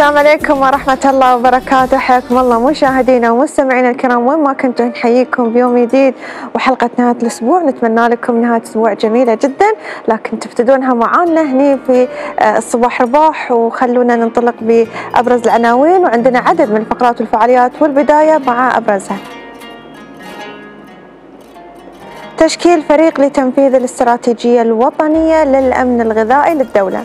السلام عليكم ورحمة الله وبركاته. حياكم الله مشاهدينا ومستمعينا الكرام وين ما كنتم، نحييكم بيوم جديد وحلقة نهاية الأسبوع. نتمنى لكم نهاية أسبوع جميلة جدا، لكن تفتدونها معانا هني في الصباح رباح. وخلونا ننطلق بأبرز العناوين، وعندنا عدد من الفقرات والفعاليات، والبداية مع أبرزها. تشكيل فريق لتنفيذ الاستراتيجية الوطنية للأمن الغذائي للدولة.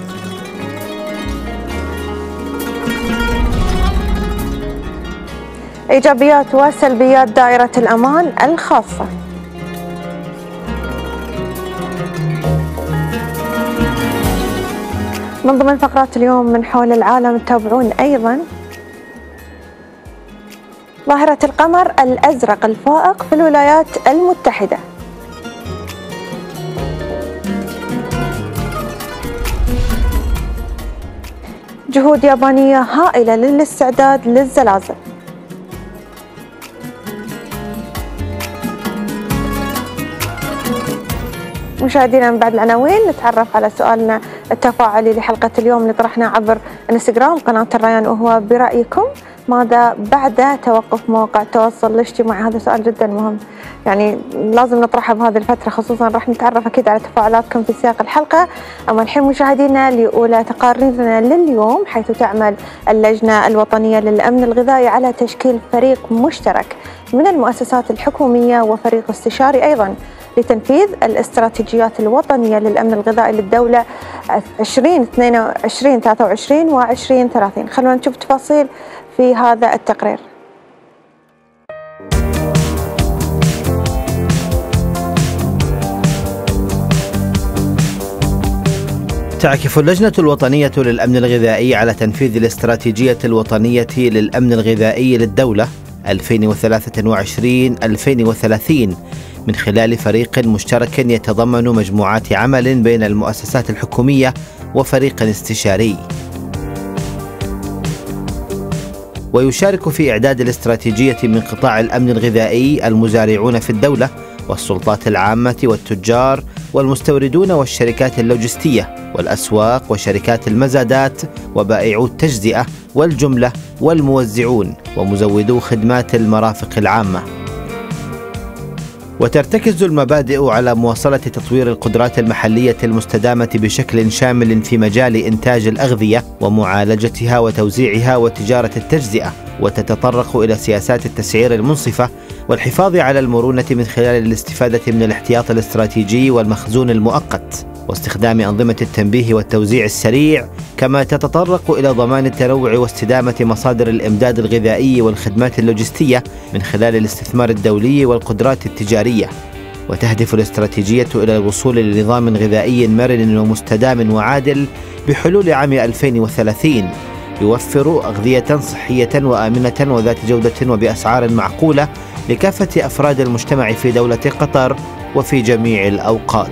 إيجابيات وسلبيات دائرة الأمان الخاصة. من ضمن فقرات اليوم من حول العالم تتابعون أيضا ظاهرة القمر الأزرق الفائق في الولايات المتحدة. جهود يابانية هائلة للاستعداد للزلازل. مشاهدينا، من بعد العناوين نتعرف على سؤالنا التفاعلي لحلقة اليوم اللي طرحناه عبر انستغرام قناة الريان، وهو برأيكم ماذا بعد توقف مواقع التواصل الاجتماعي؟ هذا سؤال جدا مهم، يعني لازم نطرحه بهذه الفترة خصوصا. راح نتعرف أكيد على تفاعلاتكم في سياق الحلقة. أما الحين مشاهدينا لأولى تقاريرنا لليوم، حيث تعمل اللجنة الوطنية للأمن الغذائي على تشكيل فريق مشترك من المؤسسات الحكومية وفريق استشاري أيضا لتنفيذ الاستراتيجيات الوطنية للأمن الغذائي للدولة 2023 و 2030. خلونا نشوف تفاصيل في هذا التقرير. تعكف اللجنة الوطنية للأمن الغذائي على تنفيذ الاستراتيجية الوطنية للأمن الغذائي للدولة 2023-2030 من خلال فريق مشترك يتضمن مجموعات عمل بين المؤسسات الحكومية وفريق استشاري. ويشارك في إعداد الاستراتيجية من قطاع الأمن الغذائي المزارعون في الدولة والسلطات العامة والتجار والمستوردون والشركات اللوجستية والأسواق وشركات المزادات وبائعو التجزئة والجملة والموزعون ومزودو خدمات المرافق العامة. وترتكز المبادئ على مواصلة تطوير القدرات المحلية المستدامة بشكل شامل في مجال إنتاج الأغذية ومعالجتها وتوزيعها وتجارة التجزئة، وتتطرق إلى سياسات التسعير المنصفة والحفاظ على المرونة من خلال الاستفادة من الاحتياط الاستراتيجي والمخزون المؤقت واستخدام أنظمة التنبيه والتوزيع السريع، كما تتطرق إلى ضمان التنوع واستدامة مصادر الإمداد الغذائي والخدمات اللوجستية من خلال الاستثمار الدولي والقدرات التجارية. وتهدف الاستراتيجية إلى الوصول لنظام غذائي مرن ومستدام وعادل بحلول عام 2030 يوفر أغذية صحية وآمنة وذات جودة وبأسعار معقولة لكافة أفراد المجتمع في دولة قطر وفي جميع الأوقات.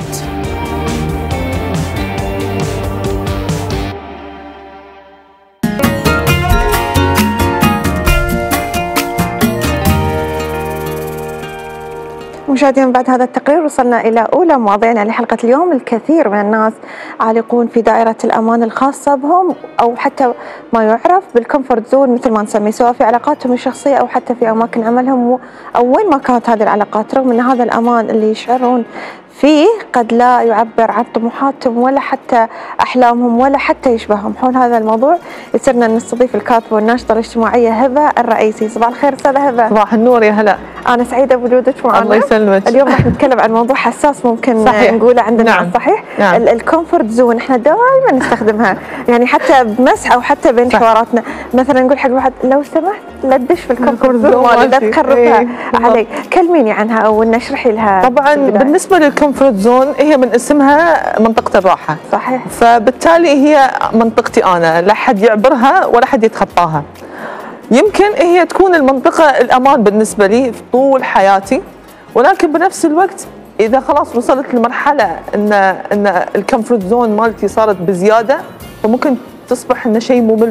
مشاهدينا، بعد هذا التقرير وصلنا إلى أولى مواضيعنا لحلقة اليوم. الكثير من الناس عالقون في دائرة الأمان الخاصة بهم، أو حتى ما يعرف بالكومفورت زون مثل ما نسميه، سواء في علاقاتهم الشخصية أو حتى في أماكن عملهم أو وين ما كانت هذه العلاقات، رغم أن هذا الأمان اللي يشعرون فيه قد لا يعبر عن طموحاتهم ولا حتى أحلامهم ولا حتى يشبههم. حول هذا الموضوع يسرنا أن نستضيف الكاتبة والناشطة الاجتماعية هبة الرئيسي. صباح الخير أستاذة هبة. صباح النور، يا هلا. أنا سعيدة بوجودك معنا. الله يسلمك. اليوم راح نتكلم عن موضوع حساس ممكن صحيح نقوله عندنا. نعم. صحيح. نعم. الكومفورت زون احنا دائما نستخدمها، يعني حتى بمسح أو حتى بين حواراتنا، مثلا نقول حق واحد لو سمحت لا تدش في الكومفورت زون مالي، لا تخربها علي. كلميني عنها أو نشرحي لها. طبعا بالنسبة للكومفورت زون هي من اسمها منطقة الراحة. صحيح. فبالتالي هي منطقتي أنا، لا حد يعبرها ولا حد يتخطاها. يمكن هي تكون المنطقة الأمان بالنسبة لي في طول حياتي، ولكن بنفس الوقت إذا خلاص وصلت لمرحلة إن الكومفورت زون مالتي صارت بزيادة، فممكن تصبح إنه شيء ممل.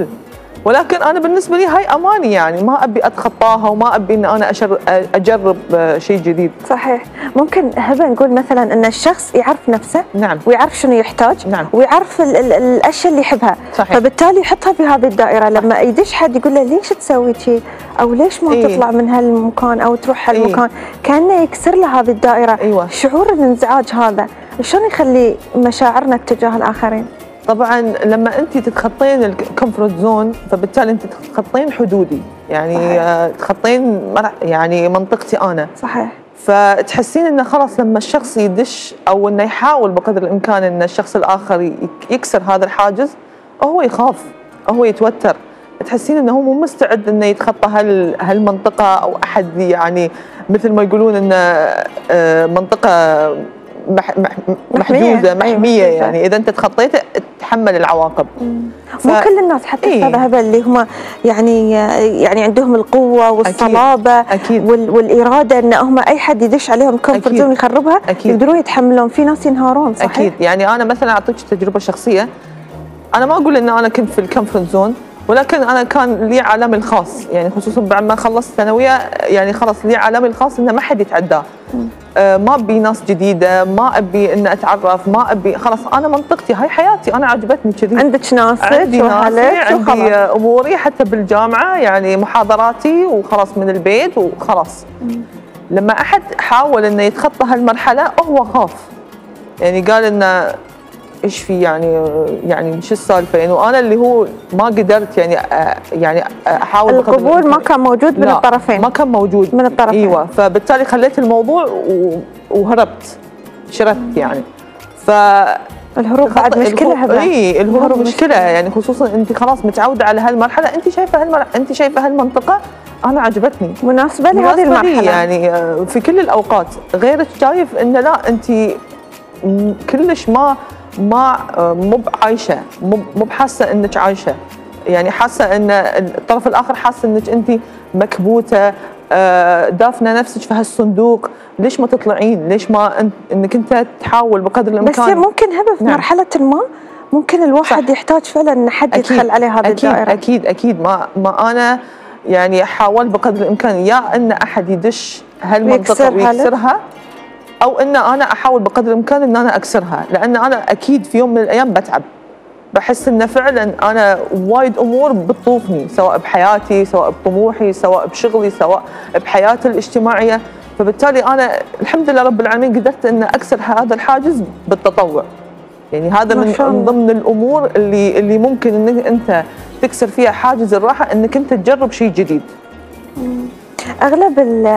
ولكن انا بالنسبه لي هاي اماني، يعني ما ابي اتخطاها وما ابي ان انا اجرب شيء جديد. صحيح. ممكن هبه نقول مثلا ان الشخص يعرف نفسه، نعم، ويعرف شنو يحتاج، نعم، ويعرف الاشياء اللي يحبها، صحيح. فبالتالي يحطها في هذه الدائره. لما يدش حد يقول له ليش تسوي شيء او ليش ما تطلع من هالمكان او تروح هالمكان، كانه يكسر له هذه الدائره. أيوة. شعور الانزعاج هذا شلون يخلي مشاعرنا تجاه الاخرين؟ طبعا لما انت تتخطين الكومفورت زون فبالتالي انت تتخطين حدودي، يعني تخطين يعني منطقتي انا. صحيح. فتحسين انه خلاص لما الشخص يدش او انه يحاول بقدر الامكان ان الشخص الاخر يكسر هذا الحاجز، هو يخاف، هو يتوتر، تحسين انه هو مو مستعد انه يتخطى هالمنطقه، او احد يعني مثل ما يقولون انه منطقه محدوده محميه، يعني اذا انت تخطيته تتحمل العواقب. مو كل الناس حتى استاذ هبه اللي هم يعني عندهم القوه والصلابه أكيد. والاراده ان هم اي حد يدش عليهم كومفورت زون يخربها يقدرون يتحملون. في ناس ينهارون. صحيح. اكيد. يعني انا مثلا اعطيك تجربه شخصيه، انا ما اقول ان انا كنت في الكومفورت زون، ولكن انا كان لي عالمي الخاص، يعني خصوصا بعد ما خلصت ثانويه، يعني خلص لي عالمي الخاص انه ما حد يتعداه. ما ابي ناس جديده، ما ابي ان اتعرف، ما ابي، خلاص انا منطقتي هاي حياتي، انا عجبتني كذي. عندك ناسك، عندي اموري حتى بالجامعه، يعني محاضراتي وخلاص من البيت وخلاص. لما احد حاول انه يتخطى هالمرحله هو خاف، يعني قال انه ايش في يعني شو السالفه، يعني وانا اللي هو ما قدرت يعني احاول. القبول ما كان موجود من الطرفين، ما كان موجود من الطرفين. ايوه، فبالتالي خليت الموضوع وهربت، شردت يعني. الهروب بعد مشكله هبه. اي الهروب مشكله، يعني خصوصا انت خلاص متعوده على هالمرحله، انت شايفه هالمنطقه انا عجبتني، مناسبه لهذه المرحله، يعني في كل الاوقات. غيرك شايف انه لا انت كلش مو بعايشه، مو بحاسه انك عايشه، يعني حاسه ان الطرف الاخر حاسه انك انت مكبوته، دافنه نفسك في هالصندوق، ليش ما تطلعين؟ ليش ما انك انت تحاول بقدر الامكان؟ بس ممكن هبه في مرحله ما ممكن الواحد يحتاج فعلا ان حد يدخل عليه هذه الدائره. اكيد ما انا يعني حاولت بقدر الامكان يا ان احد يدش هالمنطقه ويكسرها، او ان انا احاول بقدر الامكان ان انا اكسرها، لان انا اكيد في يوم من الايام بتعب، بحس ان فعلا انا وايد امور بتطوفني، سواء بحياتي، سواء بطموحي، سواء بشغلي، سواء بحياتي الاجتماعيه. فبالتالي انا الحمد لله رب العالمين قدرت ان اكسر هذا الحاجز بالتطوع، يعني هذا من ضمن الامور اللي ممكن انك انت تكسر فيها حاجز الراحه، انك انت تجرب شيء جديد. اغلب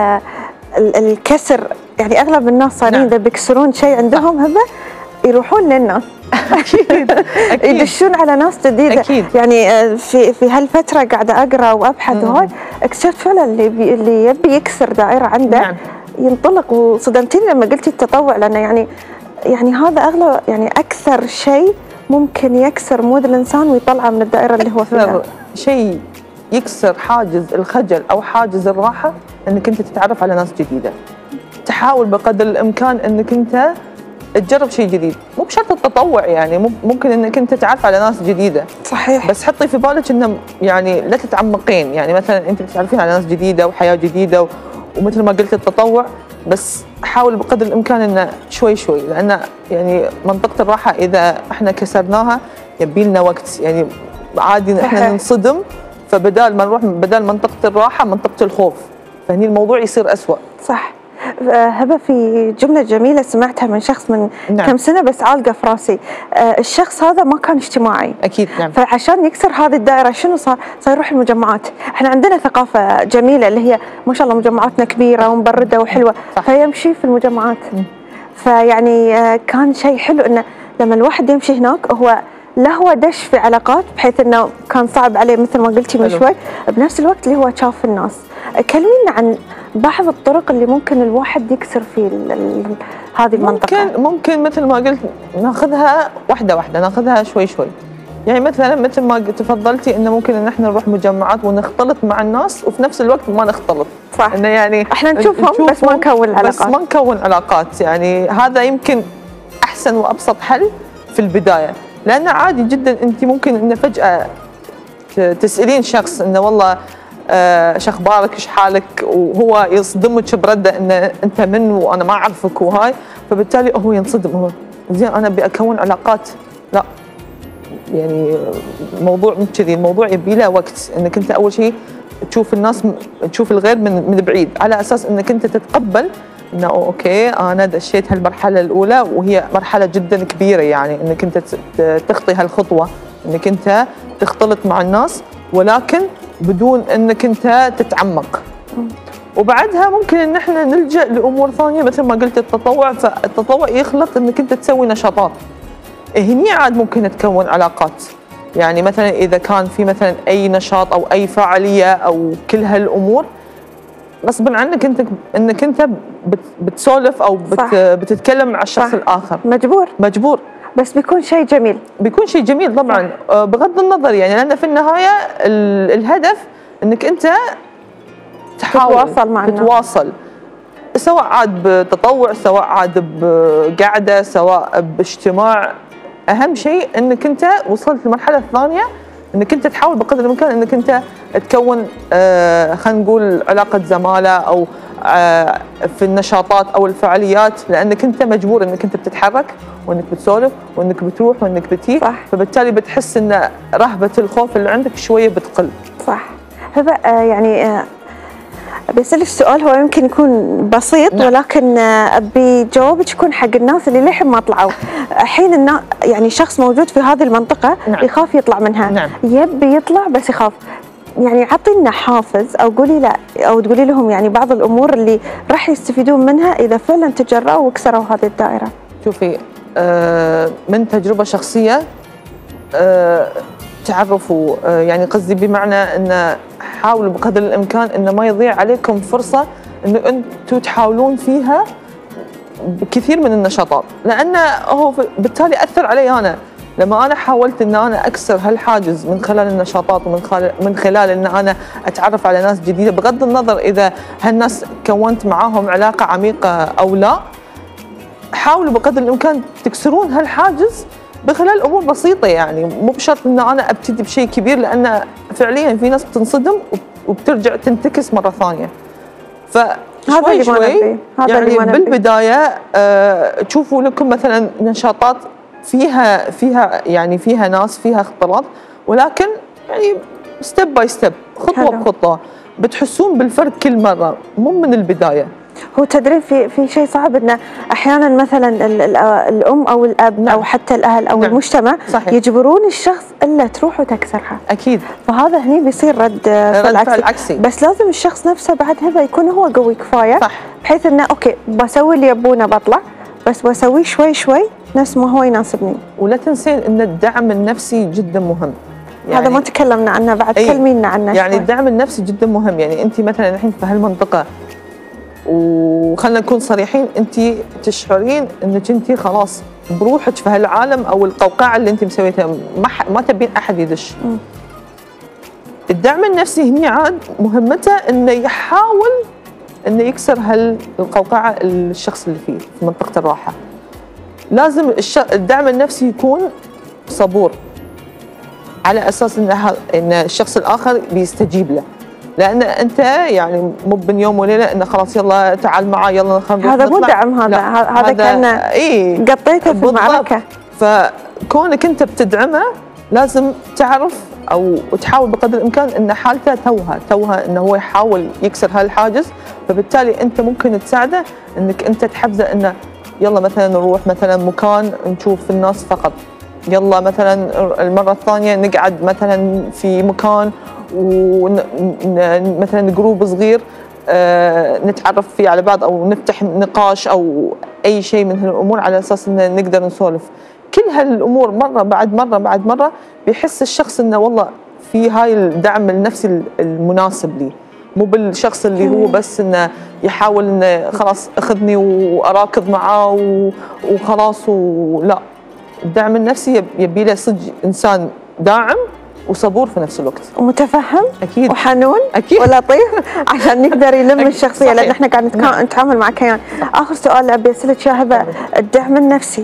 الكسر، يعني اغلب الناس صارين اذا بيكسرون شيء عندهم هبه يروحون للناس. اكيد يدشون على ناس جديده. أكيد. يعني في هالفتره قاعده اقرا وابحث وهاي اكتشفت فعلا اللي يبي يكسر دائره عنده ينطلق. وصدمتني لما قلتي التطوع، لانه يعني هذا اغلب، يعني اكثر شيء ممكن يكسر مود الانسان ويطلعه من الدائره اللي هو فيها. شيء يكسر حاجز الخجل او حاجز الراحه، انك انت تتعرف على ناس جديده، تحاول بقدر الامكان انك انت تجرب شيء جديد، مو بشرط التطوع، يعني ممكن انك انت تتعرف على ناس جديده. صحيح. بس حطي في بالك انه يعني لا تتعمقين، يعني مثلا انت بتتعرفين على ناس جديده وحياه جديده ومثل ما قلت التطوع، بس حاول بقدر الامكان انه شوي شوي، لان يعني منطقه الراحه اذا احنا كسرناها يبي لنا وقت، يعني عادي احنا ننصدم، فبدال ما نروح بدال منطقه الراحه منطقه الخوف، فهني الموضوع يصير أسوأ. صح. هبه في جمله جميله سمعتها من شخص من كم سنه بس عالقه في راسي. الشخص هذا ما كان اجتماعي. اكيد. نعم. فعشان يكسر هذه الدائره شنو صار يروح المجمعات. احنا عندنا ثقافه جميله اللي هي ما شاء الله مجمعاتنا كبيره ومبرده وحلوه. صح. فيمشي في المجمعات. فيعني كان شيء حلو انه لما الواحد يمشي هناك هو لا هو دش في علاقات، بحيث انه كان صعب عليه مثل ما قلتي من شوي، بنفس الوقت اللي هو شاف الناس. كلمينا عن بعض الطرق اللي ممكن الواحد يكسر في هذه المنطقة. ممكن مثل ما قلت ناخذها واحدة واحدة، ناخذها شوي شوي. يعني مثلا مثل ما تفضلتي انه ممكن ان احنا نروح مجمعات ونختلط مع الناس وفي نفس الوقت ما نختلط. صح. انه يعني احنا نشوفهم بس ما نكون علاقات. بس ما نكون علاقات، يعني هذا يمكن احسن وابسط حل في البداية، لأن عادي جدا أنت ممكن إن فجأة تسالين شخص انه والله شخبارك ايش حالك، وهو يصدمك برده ان انت من وانا ما اعرفك وهاي، فبالتالي هو ينصدم. هو زين انا ابي اكون علاقات، لا يعني موضوع مو كذي، الموضوع يبي له وقت، انك انت اول شيء تشوف الناس، تشوف الغير من بعيد، على اساس انك انت تتقبل انه اوكي انا دشيت هالمرحله الاولى وهي مرحله جدا كبيره، يعني انك انت تخطي هالخطوه، انك انت تختلط مع الناس ولكن بدون انك انت تتعمق. وبعدها ممكن ان احنا نلجا لامور ثانيه مثل ما قلت التطوع، فالتطوع يخلق انك انت تسوي نشاطات، هني عاد ممكن تكون علاقات. يعني مثلا اذا كان في مثلا اي نشاط او اي فعاليه او كل هالامور، غصبا عنك انك انت بتسولف او بتتكلم مع الشخص صح. الاخر مجبور، بس بيكون شيء جميل، بيكون شيء جميل طبعا بغض النظر، يعني لان في النهايه الهدف انك انت تحاول تتواصل سواء عاد بتطوع، سواء عاد بقعده، سواء باجتماع. اهم شيء انك انت وصلت للمرحله الثانيه، انك انت تحاول بقدر الامكان انك انت تكون خلينا نقول علاقه زماله او في النشاطات او الفعاليات، لانك انت مجبور انك انت بتتحرك وانك بتسولف وانك بتروح وانك بتيجي، فبالتالي بتحس ان رهبه الخوف اللي عندك شويه بتقل. صح. هبه يعني بسألك سؤال هو يمكن يكون بسيط، نعم. ولكن ابي جوابك يكون حق الناس اللي للحين ما طلعوا. الحين يعني شخص موجود في هذه المنطقه نعم. يخاف يطلع منها، نعم. يبي يطلع بس يخاف، يعني عطينا حافز او قولي لا او تقولي لهم يعني بعض الامور اللي راح يستفيدون منها اذا فعلا تجرأوا وكسروا هذه الدائره. شوفي من تجربه شخصيه تعرفوا، يعني قصدي بمعنى ان حاولوا بقدر الامكان ان ما يضيع عليكم فرصه ان انتم تحاولون فيها بكثير من النشاطات، لانه هو بالتالي اثر علي انا لما انا حاولت ان انا اكسر هالحاجز من خلال النشاطات ومن خلال ان انا اتعرف على ناس جديده، بغض النظر اذا هالناس كونت معاهم علاقه عميقه او لا. حاولوا بقدر الامكان تكسرون هالحاجز بخلال امور بسيطه، يعني مو بشرط ان انا ابتدي بشيء كبير، لان فعليا في ناس بتنصدم وبترجع تنتكس مره ثانيه. فشوي شوي يعني بالبدايه تشوفوا لكم مثلا نشاطات فيها ناس، فيها اختلاط، ولكن يعني ستيب باي ستيب، خطوه بخطوه، بتحسون بالفرق كل مره، مو من البدايه. هو تدري في شيء صعب انه احيانا مثلا الام او الاب نعم. او حتى الاهل او نعم. المجتمع صحيح. يجبرون الشخص الا تروح وتكسرها. اكيد. فهذا هني بيصير رد فعل عكسي. بس لازم الشخص نفسه بعد هذا يكون هو قوي كفايه صح. بحيث انه اوكي بسوي اللي يبونه بطلع، بس بسويه شوي شوي نفس ما هو يناسبني. ولا تنسين ان الدعم النفسي جدا مهم. يعني هذا ما تكلمنا عنه بعد، كلمينا عنه يعني شوي. الدعم النفسي جدا مهم. يعني انت مثلا الحين في هالمنطقه وخلنا نكون صريحين، انت تشعرين انك انت خلاص بروحك في هالعالم او القوقعه اللي انت مسويتها، ما تبين احد يدش. الدعم النفسي هني عاد مهمته انه يحاول انه يكسر هالقوقعه الشخص اللي فيه في منطقه الراحه. لازم الدعم النفسي يكون صبور، على اساس ان الشخص الاخر بيستجيب له، لان انت يعني مو بين يوم وليله انه خلاص يلا تعال معي يلا خلينا هذا مو دعم، هذا كان قطيته في المعركه. فكونك انت بتدعمه لازم تعرف او تحاول بقدر الامكان ان حالته توها انه هو يحاول يكسر هالحاجز، فبالتالي انت ممكن تساعده انك انت تحفزه انه يلا مثلا نروح مثلا مكان نشوف الناس فقط، يلا مثلا المره الثانيه نقعد مثلا في مكان ومثلا جروب صغير نتعرف فيه على بعض او نفتح نقاش او اي شيء من هالامور، على اساس ان نقدر نسولف. كل هالامور مره بعد مره بعد مره بيحس الشخص انه والله في هاي الدعم النفسي المناسب لي، مو بالشخص اللي هو بس انه يحاول انه خلاص اخذني واراكض معاه وخلاص لا. الدعم النفسي يبي له صدق انسان داعم وصبور في نفس الوقت، ومتفهم اكيد وحنون أكيد. ولطيف عشان نقدر يلم الشخصيه، لان احنا قاعد نتعامل مع كيان. اخر سؤال ابي اسالك يا هبه، الدعم النفسي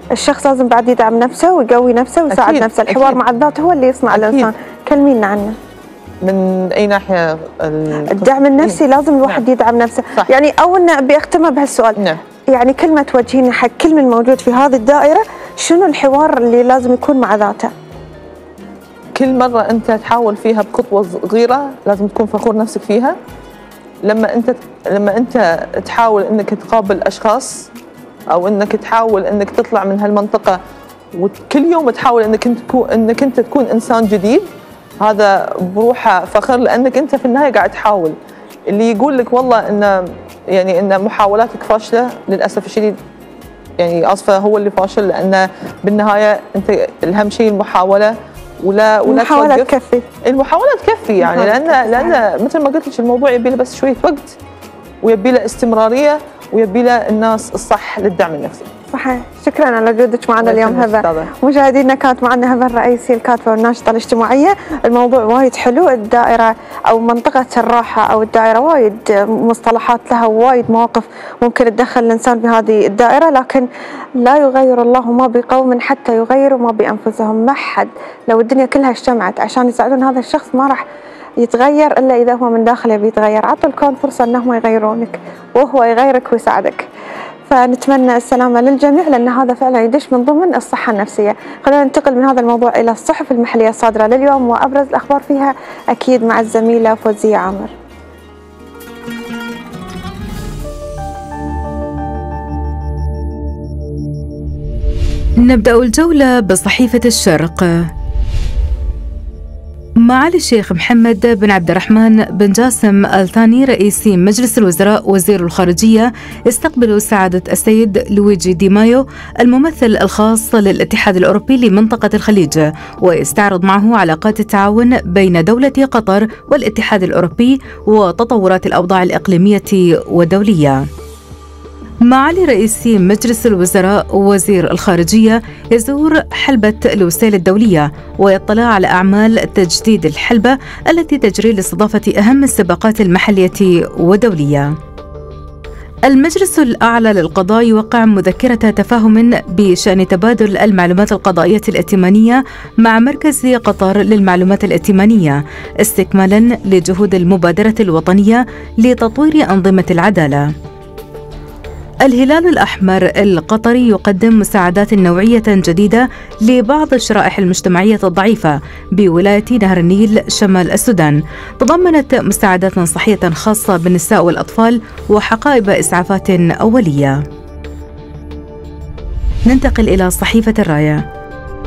الشخص لازم بعد يدعم نفسه ويقوي نفسه ويساعد أكيد. نفسه. الحوار أكيد. مع الذات هو اللي يصنع أكيد. الإنسان. كلمينا عنه. من أي ناحية؟ الدعم النفسي لازم الواحد يدعم نفسه. صح. يعني أول بيختمها بهالسؤال. نعم. يعني كلمة توجهينا حق كل من موجود في هذه الدائرة، شنو الحوار اللي لازم يكون مع ذاته؟ كل مرة أنت تحاول فيها بخطوة صغيرة لازم تكون فخور نفسك فيها. لما أنت تحاول أنك تقابل أشخاص أو أنك تحاول أنك تطلع من هالمنطقة وكل يوم تحاول أنك أنت تكون إنسان جديد، هذا بروحه فخر، لأنك أنت في النهاية قاعد تحاول. اللي يقول لك والله إن محاولاتك فاشلة، للأسف الشديد يعني آسفة هو اللي فاشل، لأن بالنهاية أنت الأهم شيء المحاولة ولا المحاولة توقف. تكفي. المحاولة تكفي يعني، لأن مثل ما قلت لك الموضوع يبي له بس شوية وقت، ويبي له استمرارية، ويبي له الناس الصح للدعم النفسي. صحيح. شكرا على وجودك معنا اليوم هبة. مشاهدينا كانت معنا هبة الرئيسي الكاتبة والناشطة الاجتماعية. الموضوع وايد حلو، الدائرة أو منطقة الراحة أو الدائرة وايد مصطلحات لها، وايد مواقف ممكن تدخل الإنسان بهذه الدائرة، لكن لا يغير الله ما بقوم حتى يغيروا ما بأنفسهم. ما حد لو الدنيا كلها اجتمعت عشان يساعدون هذا الشخص ما راح يتغير إلا إذا هو من داخله بيتغير. عطوا الكون فرصة أنهم يغيرونك وهو يغيرك ويساعدك. فنتمنى السلامة للجميع، لأن هذا فعلا يدش من ضمن الصحة النفسية. خلينا ننتقل من هذا الموضوع إلى الصحف المحلية الصادرة لليوم وأبرز الأخبار فيها أكيد مع الزميلة فوزية عامر. نبدأ الجولة بصحيفة الشرق. معالي الشيخ محمد بن عبد الرحمن بن جاسم آل ثاني رئيس مجلس الوزراء وزير الخارجية استقبلوا سعادة السيد لويجي دي مايو الممثل الخاص للاتحاد الأوروبي لمنطقة الخليج، ويستعرض معه علاقات التعاون بين دولة قطر والاتحاد الأوروبي وتطورات الأوضاع الإقليمية والدولية. معالي رئيس مجلس الوزراء وزير الخارجية يزور حلبة لوسيل الدولية ويطلع على أعمال تجديد الحلبة التي تجري لاستضافة أهم السباقات المحلية والدولية. المجلس الأعلى للقضاء يوقع مذكرة تفاهم بشأن تبادل المعلومات القضائية الائتمانية مع مركز قطر للمعلومات الائتمانية استكمالا لجهود المبادرة الوطنية لتطوير أنظمة العدالة. الهلال الأحمر القطري يقدم مساعدات نوعية جديدة لبعض الشرائح المجتمعية الضعيفة بولاية نهر النيل شمال السودان، تضمنت مساعدات صحية خاصة بالنساء والأطفال وحقائب إسعافات أولية. ننتقل إلى صحيفة الراية.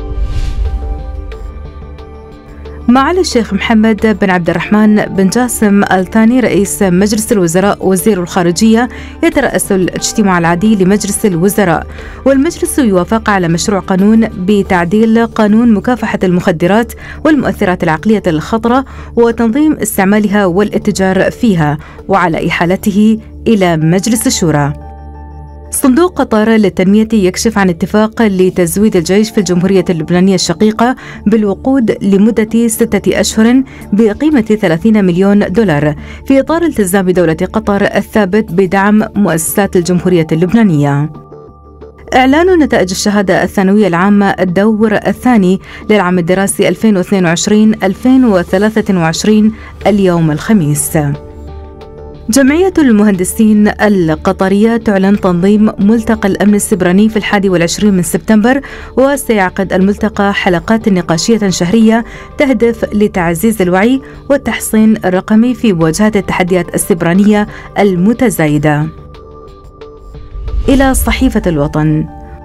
معالي الشيخ محمد بن عبد الرحمن بن جاسم آل ثاني رئيس مجلس الوزراء وزير الخارجية يترأس الاجتماع العادي لمجلس الوزراء، والمجلس يوافق على مشروع قانون بتعديل قانون مكافحة المخدرات والمؤثرات العقلية الخطرة وتنظيم استعمالها والاتجار فيها، وعلى إحالته إلى مجلس الشورى. صندوق قطر للتنمية يكشف عن اتفاق لتزويد الجيش في الجمهورية اللبنانية الشقيقة بالوقود لمدة 6 أشهر بقيمة 30 مليون دولار في إطار التزام دولة قطر الثابت بدعم مؤسسات الجمهورية اللبنانية. إعلان نتائج الشهادة الثانوية العامة الدور الثاني للعام الدراسي 2022-2023 اليوم الخميس. جمعية المهندسين القطرية تعلن تنظيم ملتقى الأمن السبراني في 21 من سبتمبر، وسيعقد الملتقى حلقات نقاشية شهرية تهدف لتعزيز الوعي والتحصين الرقمي في مواجهة التحديات السبرانية المتزايدة. إلى صحيفة الوطن.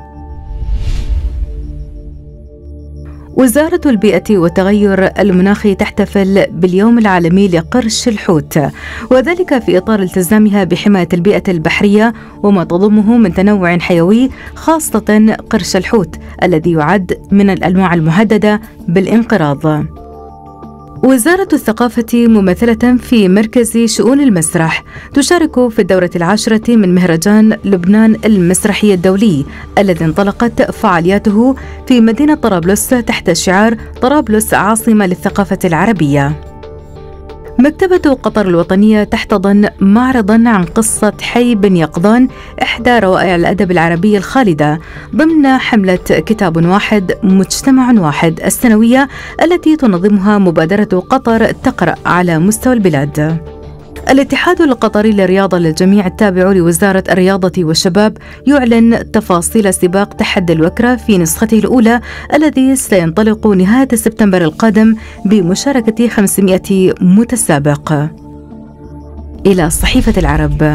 وزارة البيئة والتغير المناخي تحتفل باليوم العالمي لقرش الحوت، وذلك في إطار التزامها بحماية البيئة البحرية وما تضمه من تنوع حيوي، خاصة قرش الحوت الذي يعد من الأنواع المهددة بالانقراض. وزارة الثقافة ممثلة في مركز شؤون المسرح تشارك في الدورة 10 من مهرجان لبنان المسرحي الدولي الذي انطلقت فعالياته في مدينة طرابلس تحت شعار طرابلس عاصمة للثقافة العربية. مكتبة قطر الوطنية تحتضن معرضاً عن قصة حي بن يقظان إحدى روائع الأدب العربي الخالدة ضمن حملة كتاب واحد مجتمع واحد السنوية التي تنظمها مبادرة قطر تقرأ على مستوى البلاد. الاتحاد القطري للرياضة للجميع التابع لوزارة الرياضة والشباب يعلن تفاصيل سباق تحدي الوكرة في نسخته الأولى الذي سينطلق نهاية سبتمبر القادم بمشاركة 500 متسابق. إلى صحيفة العرب.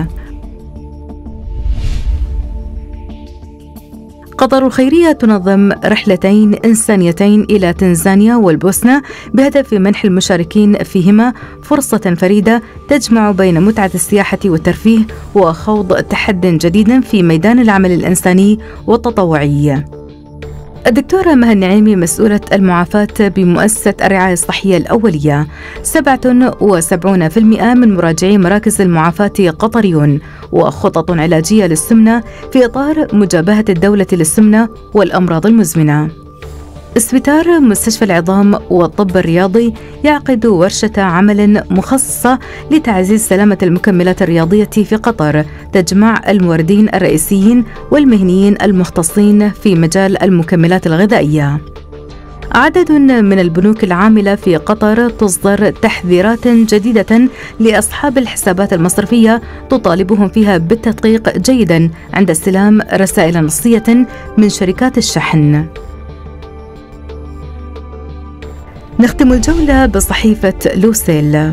قطر الخيرية تنظم رحلتين إنسانيتين إلى تنزانيا والبوسنة بهدف منح المشاركين فيهما فرصة فريدة تجمع بين متعة السياحة والترفيه وخوض تحد جديد في ميدان العمل الإنساني والتطوعي. الدكتورة مها النعيمي مسؤولة المعافاة بمؤسسة الرعاية الصحية الأولية. 77% من مراجعي مراكز المعافاة قطريون، وخطط علاجية للسمنة في إطار مجابهة الدولة للسمنة والأمراض المزمنة. اسبيتار مستشفى العظام والطب الرياضي يعقد ورشة عمل مخصصة لتعزيز سلامة المكملات الرياضية في قطر تجمع الموردين الرئيسيين والمهنيين المختصين في مجال المكملات الغذائية. عدد من البنوك العاملة في قطر تصدر تحذيرات جديدة لأصحاب الحسابات المصرفية تطالبهم فيها بالتدقيق جيدا عند استلام رسائل نصية من شركات الشحن. نختم الجولة بصحيفة لوسيل.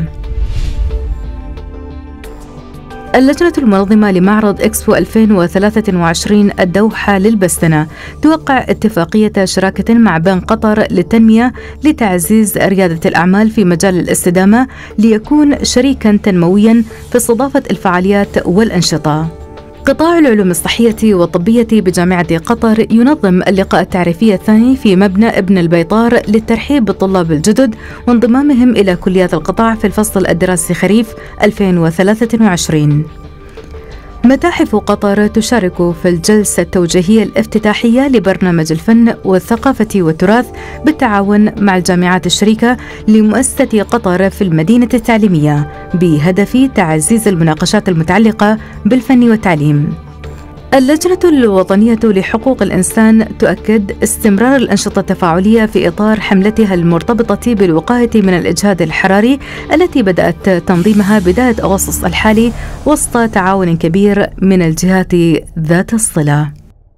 اللجنة المنظمة لمعرض إكسبو 2023 الدوحة للبستنة توقع اتفاقية شراكة مع بنك قطر للتنمية لتعزيز ريادة الأعمال في مجال الاستدامة ليكون شريكا تنمويا في استضافة الفعاليات والأنشطة. قطاع العلوم الصحية والطبية بجامعة قطر ينظم اللقاء التعريفي الثاني في مبنى ابن البيطار للترحيب بالطلاب الجدد وانضمامهم إلى كليات القطاع في الفصل الدراسي خريف 2023. متاحف قطر تشارك في الجلسة التوجيهية الافتتاحية لبرنامج الفن والثقافة والتراث بالتعاون مع الجامعات الشريكة لمؤسسة قطر في المدينة التعليمية بهدف تعزيز المناقشات المتعلقة بالفن والتعليم. اللجنة الوطنية لحقوق الإنسان تؤكد استمرار الأنشطة التفاعلية في إطار حملتها المرتبطة بالوقاية من الإجهاد الحراري التي بدأت تنظيمها بداية أغسطس الحالي وسط تعاون كبير من الجهات ذات الصلة.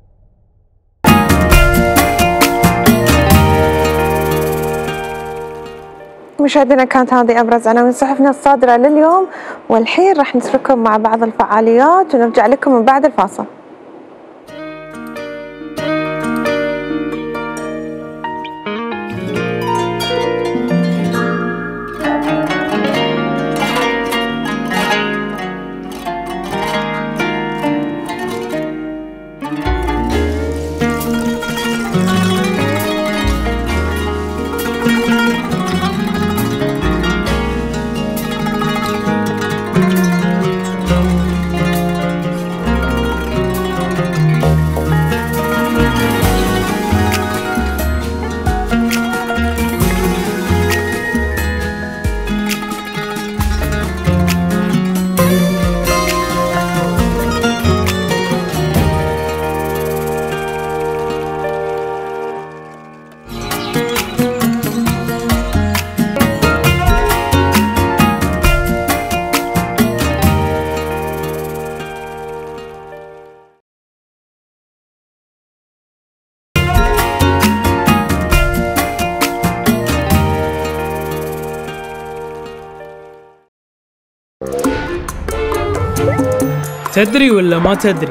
مشاهدينا، كانت هذه أبرز عناوين صحفنا الصادرة لليوم، والحين راح نترككم مع بعض الفعاليات ونرجع لكم من بعد الفاصل. تدري ولا ما تدري؟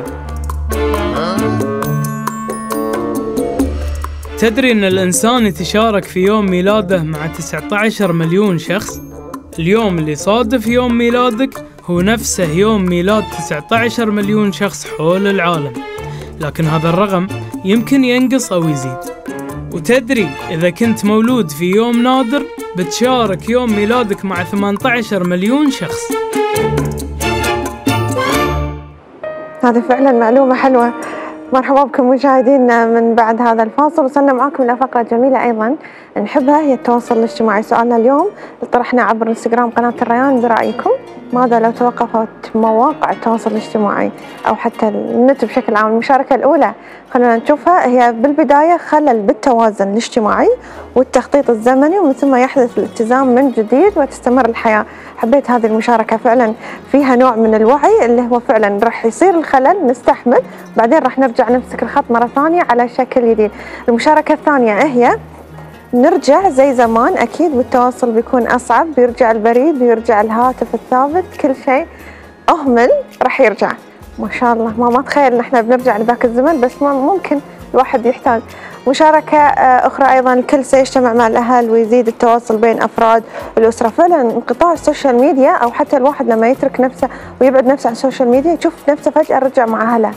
تدري ان الانسان يتشارك في يوم ميلاده مع 19 مليون شخص؟ اليوم اللي صادف يوم ميلادك هو نفسه يوم ميلاد 19 مليون شخص حول العالم، لكن هذا الرقم يمكن ينقص او يزيد. وتدري اذا كنت مولود في يوم نادر بتشارك يوم ميلادك مع 18 مليون شخص. هذه فعلا معلومة حلوة. مرحبا بكم مشاهدينا من بعد هذا الفاصل. وصلنا معاكم إلى فقرة جميلة أيضا نحبها، هي التواصل الاجتماعي. سؤالنا اليوم طرحنا عبر انستغرام قناة الريان، برأيكم ماذا لو توقفت مواقع التواصل الاجتماعي أو حتى النت بشكل عام؟ المشاركة الأولى خلونا نشوفها، هي بالبداية خلل بالتوازن الاجتماعي والتخطيط الزمني، ومن ثم يحدث الالتزام من جديد وتستمر الحياة. حبيت هذه المشاركة، فعلا فيها نوع من الوعي اللي هو فعلا راح يصير الخلل نستحمل، بعدين راح نرجع نمسك الخط مرة ثانية على شكل جديد. المشاركة الثانية هي نرجع زي زمان، أكيد بالتواصل بيكون أصعب، بيرجع البريد، بيرجع الهاتف الثابت، كل شيء أهمل راح يرجع. ما شاء الله، ما تخيل إن إحنا بنرجع لذاك الزمن، بس ممكن الواحد يحتاج. مشاركة أخرى أيضا، الكل سيجتمع مع الأهل ويزيد التواصل بين أفراد الأسرة. فعلا انقطاع السوشيال ميديا، أو حتى الواحد لما يترك نفسه ويبعد نفسه عن السوشيال ميديا يشوف نفسه فجأة رجع مع أهله.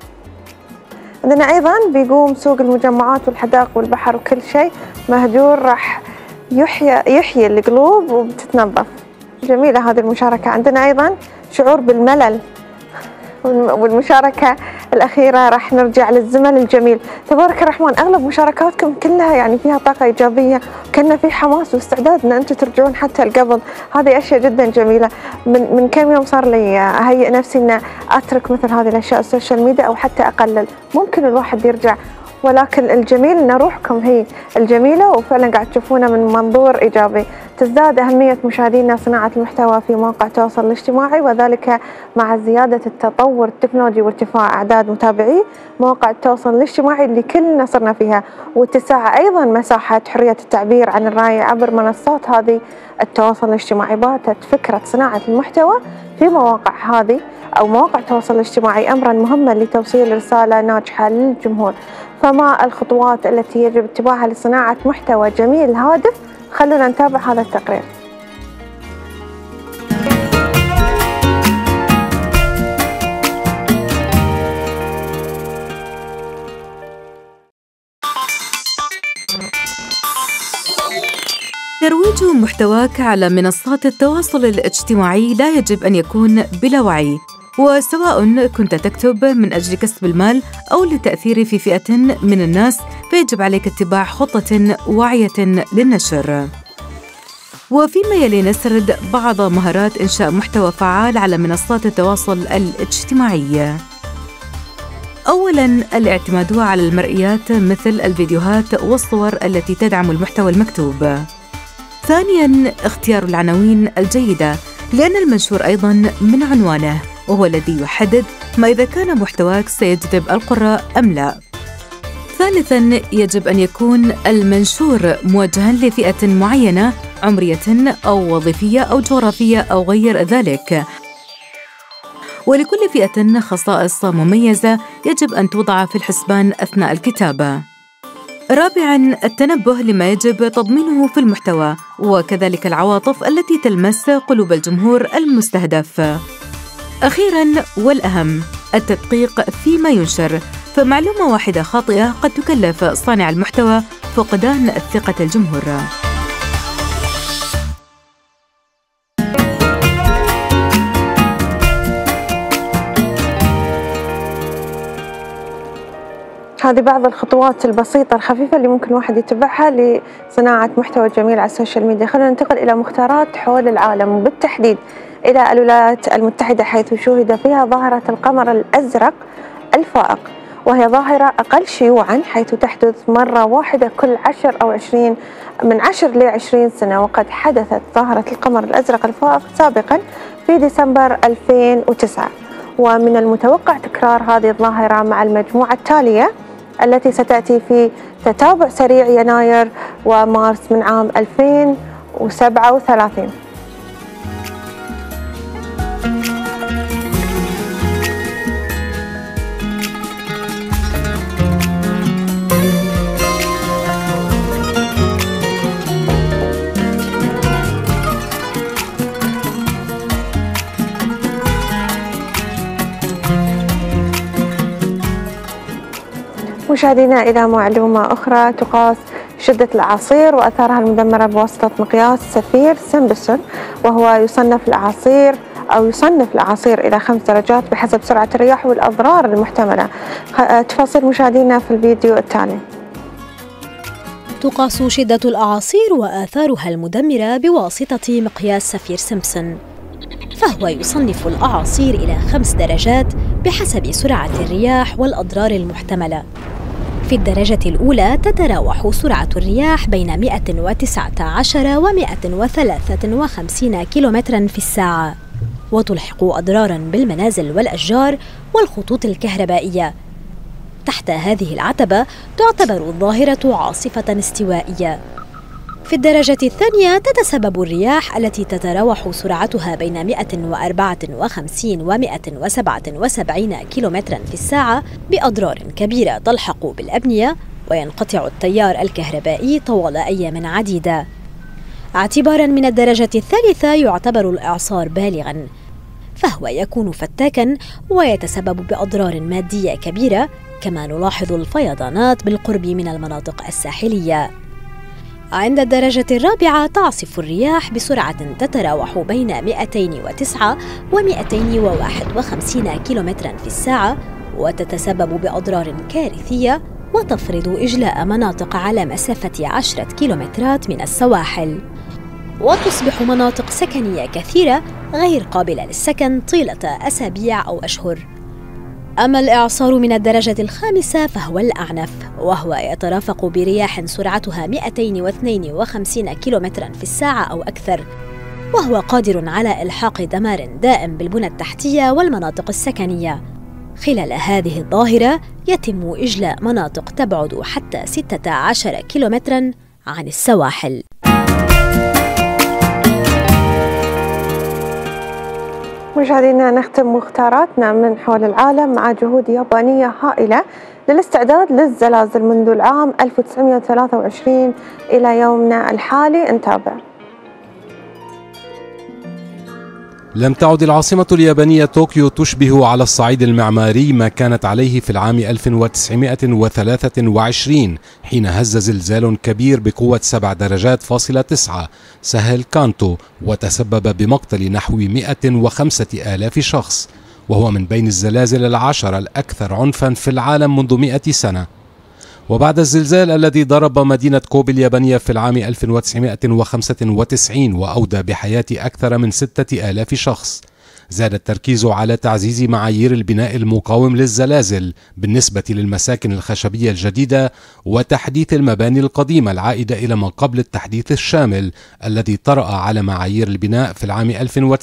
عندنا أيضا بيقوم سوق المجمعات والحدائق والبحر وكل شيء مهجور، راح يحيي القلوب وبتتنظف. جميلة هذه المشاركة. عندنا أيضا شعور بالملل، والمشاركة الأخيرة راح نرجع للزمن الجميل. تبارك الرحمن، أغلب مشاركاتكم كلها يعني فيها طاقة إيجابية، كنا في حماس واستعداد أن أنتم ترجعون حتى القبل. هذه أشياء جدا جميلة. من كم يوم صار لي أهيئ نفسي أن أترك مثل هذه الأشياء السوشيال ميديا، أو حتى أقلل. ممكن الواحد يرجع، ولكن الجميل أن روحكم هي الجميلة، وفعلا قاعد تشوفونها من منظور إيجابي. تزداد أهمية مشاهدينا صناعة المحتوى في مواقع التواصل الاجتماعي، وذلك مع زيادة التطور التكنولوجي وارتفاع أعداد متابعي مواقع التواصل الاجتماعي اللي كلنا صرنا فيها، واتساع أيضا مساحة حرية التعبير عن الرأي عبر منصات هذه التواصل الاجتماعي. باتت فكرة صناعة المحتوى في مواقع هذه أو مواقع التواصل الاجتماعي أمرا مهما لتوصيل رسالة ناجحة للجمهور. فما الخطوات التي يجب اتباعها لصناعة محتوى جميل هادف؟ خلونا نتابع هذا التقرير. ترويج محتواك على منصات التواصل الاجتماعي لا يجب أن يكون بلا وعي، وسواء كنت تكتب من أجل كسب المال أو للتأثير في فئة من الناس، فيجب عليك اتباع خطة واعية للنشر. وفيما يلي نسرد بعض مهارات إنشاء محتوى فعال على منصات التواصل الاجتماعي. أولاً، الاعتماد على المرئيات مثل الفيديوهات والصور التي تدعم المحتوى المكتوب. ثانياً، اختيار العناوين الجيدة، لأن المنشور أيضاً من عنوانه، وهو الذي يحدد ما إذا كان محتواك سيجذب القراء أم لا. ثالثاً، يجب أن يكون المنشور موجهاً لفئة معينة عمرية أو وظيفية أو جغرافية أو غير ذلك، ولكل فئة خصائص مميزة يجب أن توضع في الحسبان أثناء الكتابة. رابعاً، التنبه لما يجب تضمينه في المحتوى، وكذلك العواطف التي تلمس قلوب الجمهور المستهدف. أخيراً والأهم، التدقيق فيما ينشر، فمعلومة واحدة خاطئة قد تكلف صانع المحتوى فقدان ثقة الجمهور. هذه بعض الخطوات البسيطة الخفيفة اللي ممكن الواحد يتبعها لصناعة محتوى جميل على السوشيال ميديا. خلونا ننتقل إلى مختارات حول العالم، وبالتحديد إلى الولايات المتحدة، حيث شوهد فيها ظاهرة القمر الأزرق الفائق، وهي ظاهرة أقل شيوعاً حيث تحدث مرة واحدة كل 10 أو 20 من 10 ل 20 سنة. وقد حدثت ظاهرة القمر الأزرق الفائق سابقاً في ديسمبر 2009، ومن المتوقع تكرار هذه الظاهرة مع المجموعة التالية التي ستأتي في تتابع سريع يناير ومارس من عام 2037. مشاهدينا، إلى معلومة أخرى، تقاس شدة الأعاصير وأثارها المدمرة بواسطة مقياس سفير سمبسون، وهو يصنف الأعاصير أو يصنف الأعاصير إلى 5 درجات بحسب سرعة الرياح والأضرار المحتملة. تفاصيل مشاهدينا في الفيديو التالي. تقاس شدة الأعاصير وآثارها المدمرة بواسطة مقياس سفير سيمبسون، فهو يصنف الأعاصير إلى 5 درجات بحسب سرعة الرياح والأضرار المحتملة. في الدرجة الأولى تتراوح سرعة الرياح بين 119 و 153 كيلومتراً في الساعة، وتلحق أضراراً بالمنازل والأشجار والخطوط الكهربائية. تحت هذه العتبة تعتبر الظاهرة عاصفة استوائية. في الدرجة الثانية تتسبب الرياح التي تتراوح سرعتها بين 154 و 177 كيلومتراً في الساعة بأضرار كبيرة تلحق بالأبنية، وينقطع التيار الكهربائي طوال أيام عديدة. اعتباراً من الدرجة الثالثة يعتبر الإعصار بالغاً، فهو يكون فتاكاً ويتسبب بأضرار مادية كبيرة، كما نلاحظ الفيضانات بالقرب من المناطق الساحلية. عند الدرجة الرابعة تعصف الرياح بسرعة تتراوح بين 209 و 251 كيلومتراً في الساعة، وتتسبب بأضرار كارثية وتفرض إجلاء مناطق على مسافة 10 كيلومترات من السواحل، وتصبح مناطق سكنية كثيرة غير قابلة للسكن طيلة أسابيع أو أشهر. أما الإعصار من الدرجة الخامسة فهو الأعنف، وهو يترافق برياح سرعتها 252 كيلومتراً في الساعة أو أكثر، وهو قادر على إلحاق دمار دائم بالبنى التحتية والمناطق السكنية. خلال هذه الظاهرة يتم إجلاء مناطق تبعد حتى 16 كيلومتراً عن السواحل. مشاهدينا، نختم مختاراتنا من حول العالم مع جهود يابانية هائلة للاستعداد للزلازل منذ العام 1923 إلى يومنا الحالي. نتابع. لم تعد العاصمة اليابانية طوكيو تشبه على الصعيد المعماري ما كانت عليه في العام 1923 حين هز زلزال كبير بقوة 7 درجات فاصلة 9 سهل كانتو، وتسبب بمقتل نحو 105,000 شخص، وهو من بين الزلازل 10 الأكثر عنفا في العالم منذ 100 سنة. وبعد الزلزال الذي ضرب مدينة كوبي اليابانية في العام 1995 وأودى بحياة أكثر من 6,000 شخص، زاد التركيز على تعزيز معايير البناء المقاوم للزلازل بالنسبة للمساكن الخشبية الجديدة وتحديث المباني القديمة العائدة إلى ما قبل التحديث الشامل الذي طرأ على معايير البناء في العام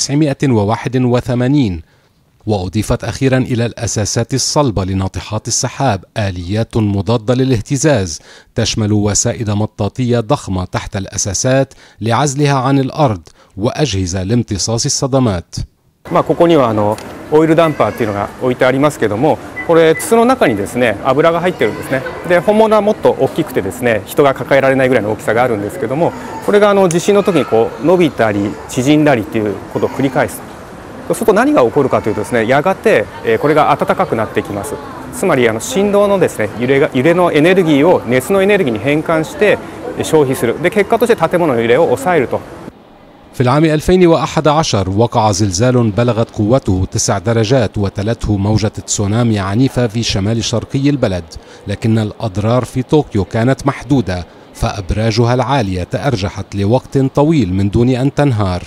1981. وأضيفت أخيرا إلى الأساسات الصلبة لناطحات السحاب آليات مضادة للاهتزاز تشمل وسائد مطاطية ضخمة تحت الأساسات لعزلها عن الأرض وأجهزة لامتصاص الصدمات. ここにはオイルダンパーっていうのが置いてありますけども、これ筒の中にですね油が入ってるんですね。で本物はもっと大きくてですね人が抱えられないぐらいの大きさがあるんですけども、これが地震の時にこう伸びたり縮んだりっていうことを繰り返す。そうすると何が起こるかというとですね、やがてこれが暖かくなってきます。つまり振動のですね揺れのエネルギーを熱のエネルギーに変換して消費する。で結果として建物の揺れを抑えると。 في العام 2011 وقع زلزال بلغت قوته 9 درجات وتلته موجة تسونامي عنيفة في شمال شرقي البلد، لكن الأضرار في طوكيو كانت محدودة، فأبراجها العالية تأرجحت لوقت طويل من دون أن تنهار.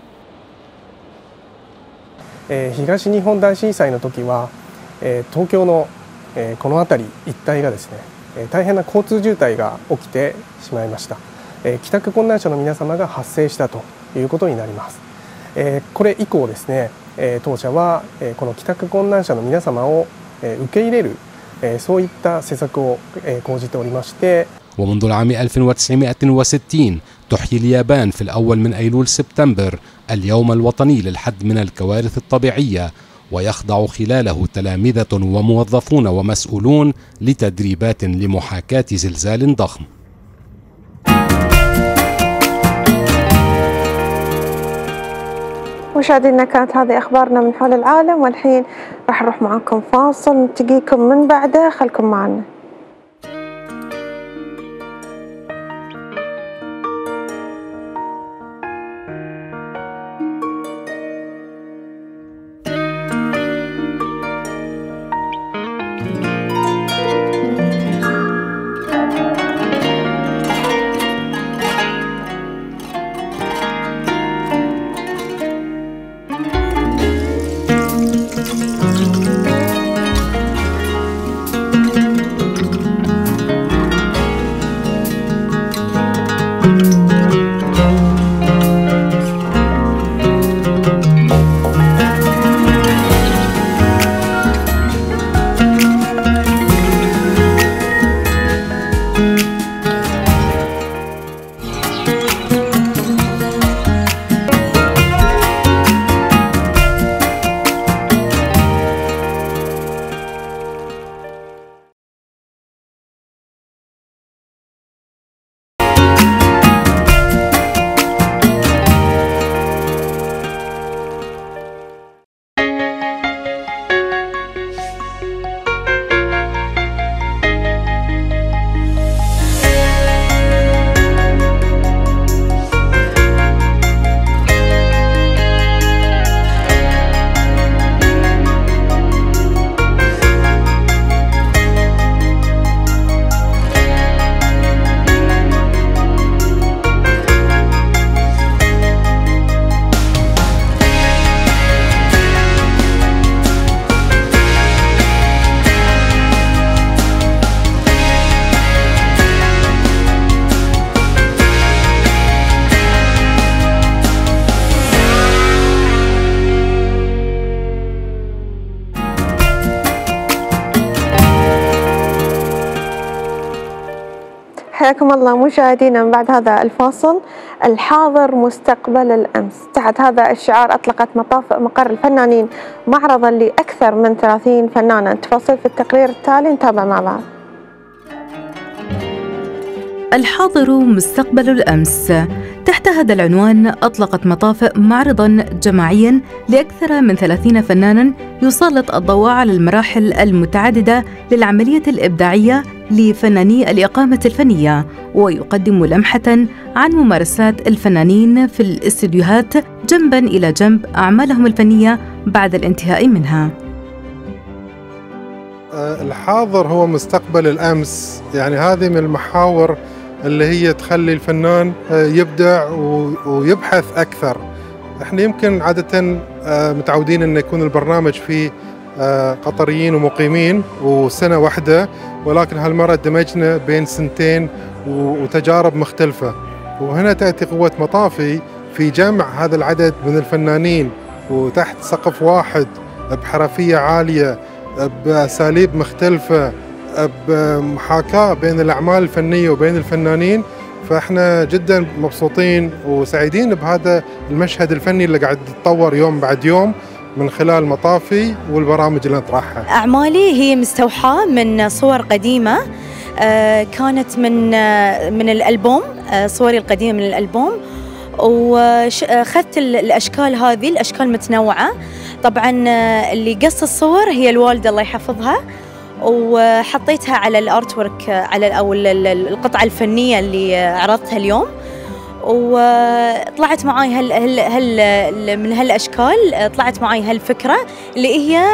東日本大震災の時は東京のこの辺り一帯がですね大変な交通渋滞が起きてしまいました。帰宅困難者の皆様が発生したということになります。これ以降ですね当社はこの帰宅困難者の皆様を受け入れるそういった施策を講じておりまして。 ومنذ العام 1960 تحيي اليابان في الأول من أيلول سبتمبر اليوم الوطني للحد من الكوارث الطبيعية، ويخضع خلاله تلامذة وموظفون ومسؤولون لتدريبات لمحاكاة زلزال ضخم. مشاهدينا، كانت هذه أخبارنا من حول العالم، والحين راح نروح معاكم فاصل نلتقيكم من بعده، خلكم معنا. حياكم الله مشاهدينا. من بعد هذا الفاصل، الحاضر مستقبل الأمس. تحت هذا الشعار أطلقت مطافئ مقر الفنانين معرضا لأكثر من 30 فنانا. تفاصيل في التقرير التالي، نتابع مع بعض. الحاضر مستقبل الأمس. تحت هذا العنوان أطلقت مطافئ معرضاً جماعياً لأكثر من 30 فناناً يسلط الضوء على المراحل المتعددة للعملية الإبداعية لفناني الإقامة الفنية، ويقدم لمحة عن ممارسات الفنانين في الاستديوهات جنباً إلى جنب أعمالهم الفنية بعد الانتهاء منها. الحاضر هو مستقبل الأمس، يعني هذه من المحاور اللي هي تخلي الفنان يبدع ويبحث أكثر. احنا يمكن عادة متعودين أن يكون البرنامج فيه قطريين ومقيمين وسنة واحدة، ولكن هالمرة دمجنا بين سنتين وتجارب مختلفة، وهنا تأتي قوة مطافي في جمع هذا العدد من الفنانين وتحت سقف واحد بحرفية عالية بأساليب مختلفة بمحاكاة بين الأعمال الفنية وبين الفنانين. فإحنا جدا مبسوطين وسعيدين بهذا المشهد الفني اللي قاعد يتطور يوم بعد يوم من خلال مطافي والبرامج اللي نطرحها. أعمالي هي مستوحاة من صور قديمة كانت من الألبوم، صوري القديمة من الألبوم، وأخذت الأشكال هذه، الأشكال متنوعة. طبعا اللي قص الصور هي الوالدة الله يحفظها، وحطيتها على الارت ورك، على او القطعه الفنيه اللي عرضتها اليوم، وطلعت معي من هالاشكال طلعت معي هالفكره اللي هي